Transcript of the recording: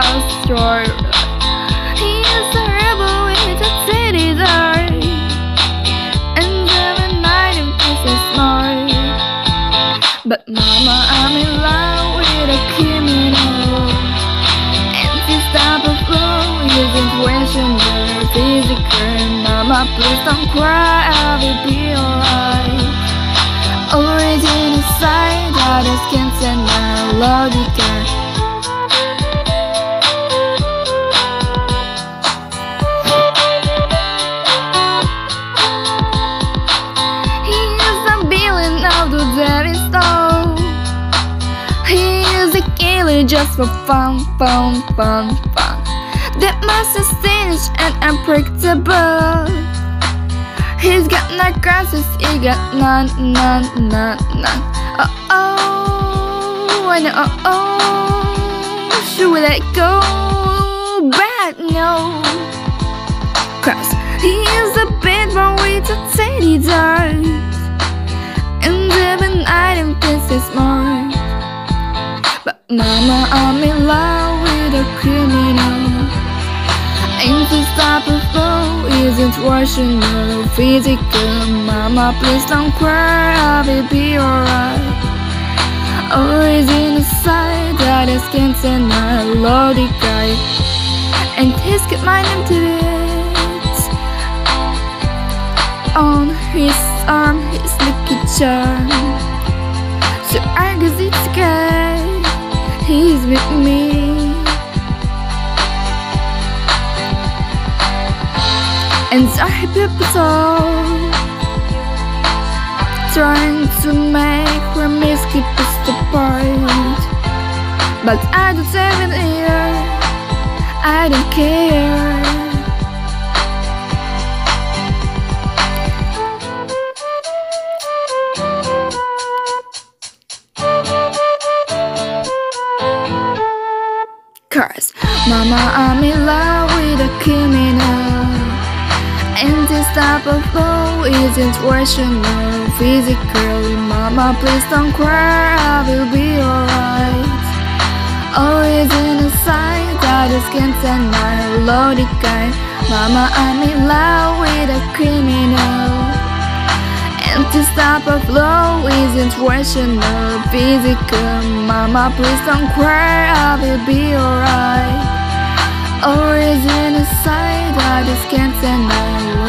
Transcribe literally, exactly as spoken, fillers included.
destroy. He is a rebel with a city there, and every night it pisses more. But mama, I'm in love with a criminal, and this type of love isn't rational, physical. Mama, please don't cry, I will be alright. Always inside, I just can't stand my logic. He is the villain of the devil's soul. He is a killer just for fun, fun, fun, fun. That master stage and unpredictable. He's got no crosses, he got none, none, none, none. Oh oh, I know, oh oh. Should we let go? But no. Cause he is a bad boy with a tiny dart, and even I don't think it's more. But mama, I'm in love with a criminal, and this type of love isn't rational, physical. Mama, please don't cry, I will be alright. Always inside, I just can't stand my loaded guy, and he's got my name to it. On his arm, his lucky charm. So I guess it's good, he's with me. And I have people trying to make promise keep us apart, but I don't even hear, I don't care. Cause mama, I'm in love with a criminal, and this type of love isn't rational, physical. Mama, please don't cry, I will be alright. Always inside, I just can't stand my loaded guy. Mama, I'm in love with a criminal, and this type of love isn't rational, physical. Mama, please don't cry, I will be alright. Always inside, I just can't stand my